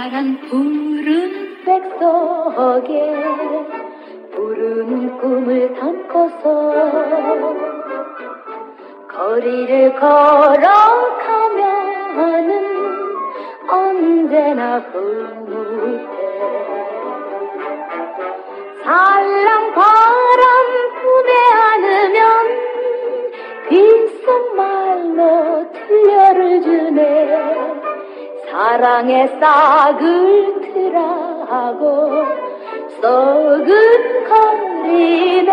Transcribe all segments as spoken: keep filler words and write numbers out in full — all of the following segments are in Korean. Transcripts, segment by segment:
파란 푸른 백석에 푸른 꿈을 담고서 거리를 걸어가면은 언제나 흐뭇해. 살랑바람 품에 안으면 귓속말로 들려를 주네. 사랑의 싹을 틀하고 썩은거리네.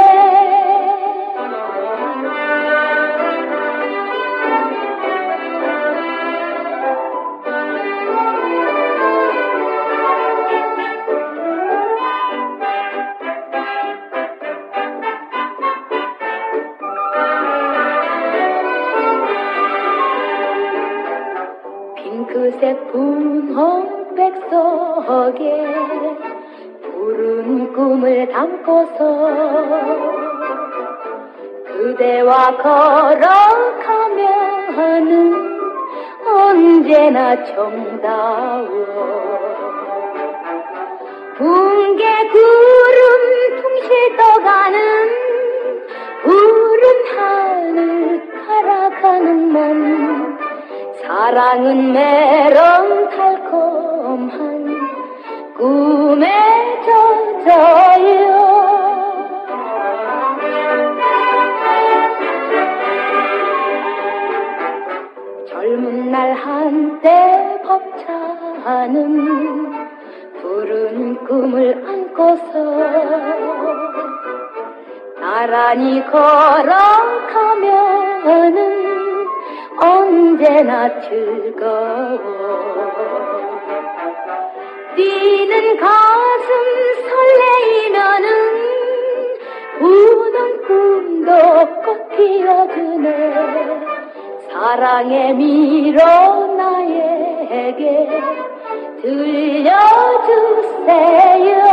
핑크색 분홍 백석에 푸른 꿈을 담고서 그대와 걸어가면은 언제나 정다워. 붕괴 구름 둥실 떠가는 푸른 하늘 갈아가는 몸. 사랑은 메론 달콤한 꿈에 젖어요. 젊은 날 한때 벅차는 푸른 꿈을 안고서 나란히 걸어가면은 언제나 즐거워. 뛰는 가슴 설레이면은 우는 꿈도 꽃 피어주네. 사랑의 미로 나에게 들려주세요.